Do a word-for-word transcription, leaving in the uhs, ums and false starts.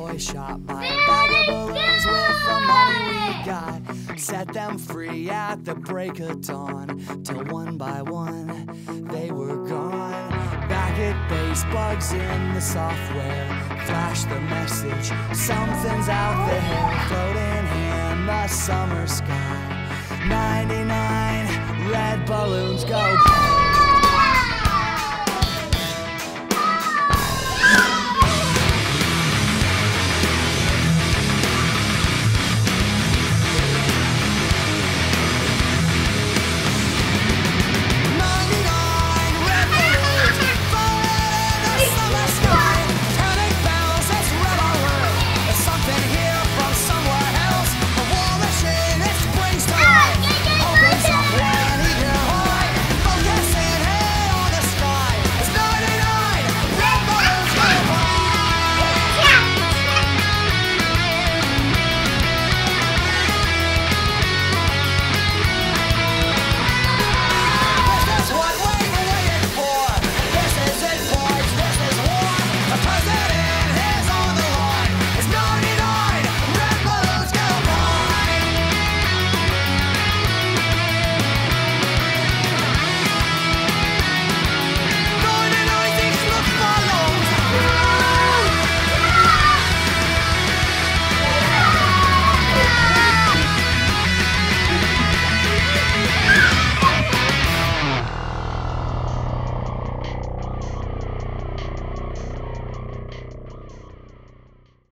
toy shop, buy a bag of balloons with the money we got. Set them free at the break of dawn, till one by one they were gone. Back at base, bugs in the software flash the message, something's out there. Floating in the summer sky, ninety-nine red balloons go.